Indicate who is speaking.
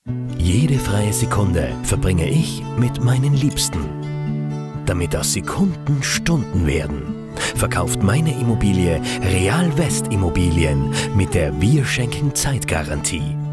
Speaker 1: Jede freie Sekunde verbringe ich mit meinen Liebsten. Damit aus Sekunden Stunden werden, verkauft meine Immobilie Real West Immobilien mit der Wir schenken Zeitgarantie.